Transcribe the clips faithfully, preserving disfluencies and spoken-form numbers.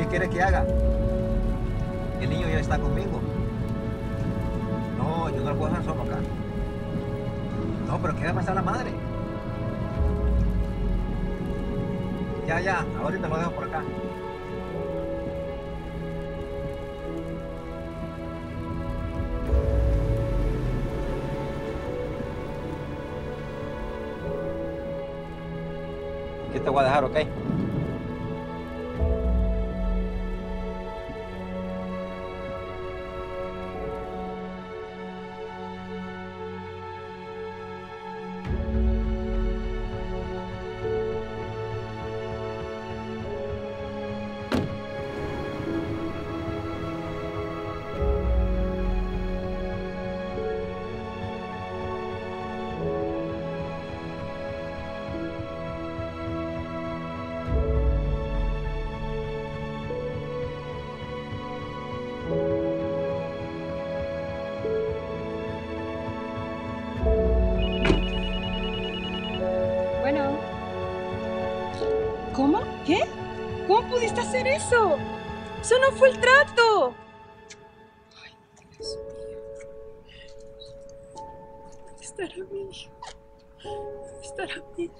¿qué quiere que haga? El niño ya está conmigo. No, yo no lo puedo dejar solo acá. No, pero ¿qué va a pasar la madre? Ya, ya, ahorita lo dejo por acá. Aquí te voy a dejar, ¿ok? Bueno. ¿Cómo? ¿Qué? ¿Cómo pudiste hacer eso? ¡Eso no fue el trato! Ay, Dios mío. ¿Dónde estará mi hijo? ¿Dónde estará mi hijo?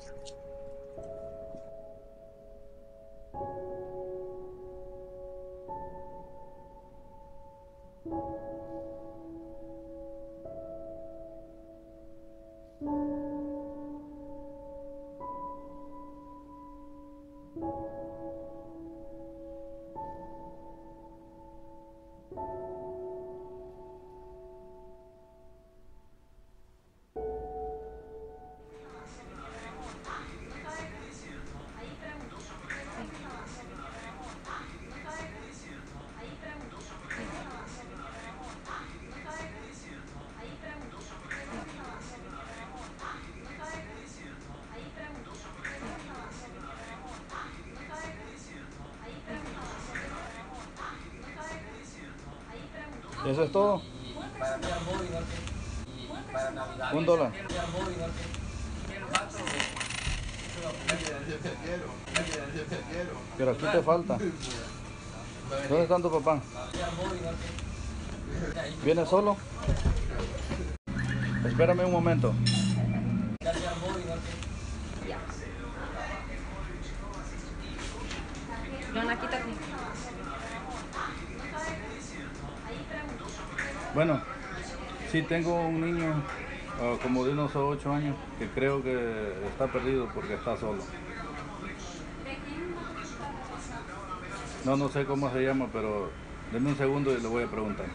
¿Eso es todo? Un dólar. Pero aquí te falta. ¿Dónde está tu papá? ¿Viene solo? Espérame un momento. Bueno, sí tengo un niño uh, como de unos ocho años que creo que está perdido porque está solo. No, no sé cómo se llama, pero denme un segundo y le voy a preguntar.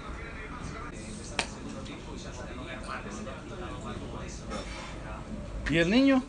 ¿Y el niño?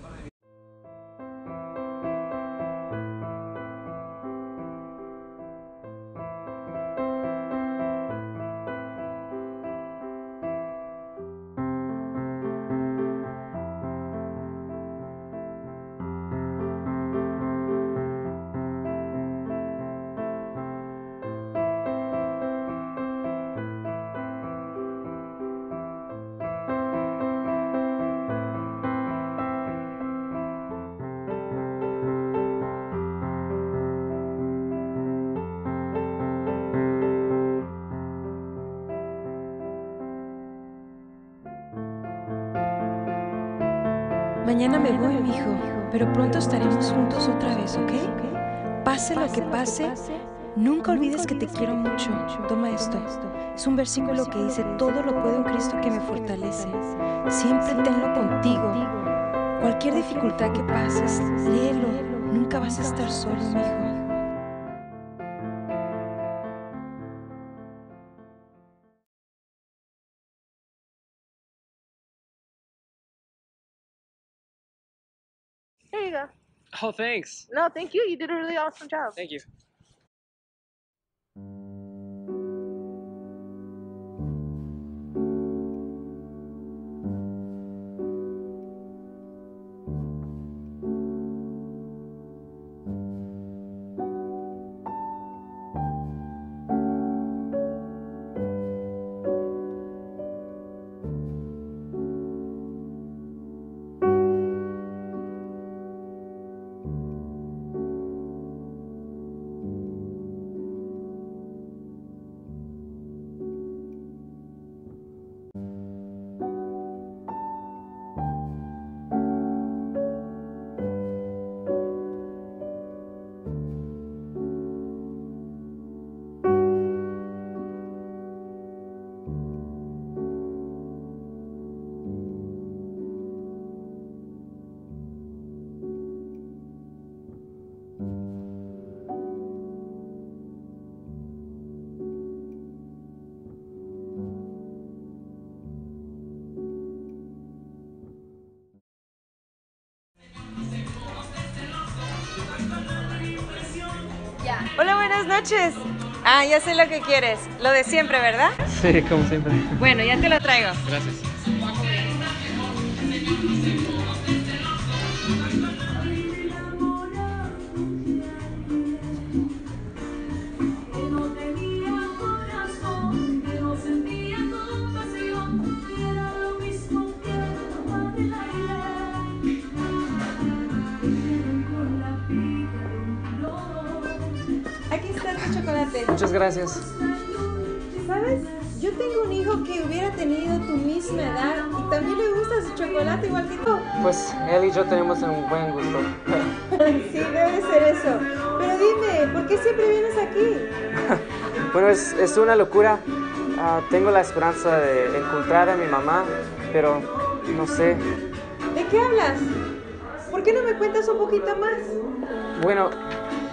Mañana me voy, mijo, pero pronto estaremos juntos otra vez, ¿ok? Pase lo que pase, nunca olvides que te quiero mucho. Toma esto. Es un versículo que dice, todo lo puedo en Cristo que me fortalece. Siempre tenlo contigo. Cualquier dificultad que pases, léelo. Nunca vas a estar solo, mijo. There you go. Oh, thanks. No, thank you. You did a really awesome job. Thank you. Hola, buenas noches. Ah, ya sé lo que quieres. Lo de siempre, ¿verdad? Sí, como siempre. Bueno, ya te lo traigo. Gracias. Aquí está tu chocolate. Muchas gracias. ¿Sabes? Yo tengo un hijo que hubiera tenido tu misma edad y también le gusta su chocolate igual que tú. Pues él y yo tenemos un buen gusto. Sí, debe ser eso. Pero dime, ¿por qué siempre vienes aquí? Bueno, es, es una locura. Ah, tengo la esperanza de encontrar a mi mamá, pero no sé. ¿De qué hablas? ¿Por qué no me cuentas un poquito más? Bueno,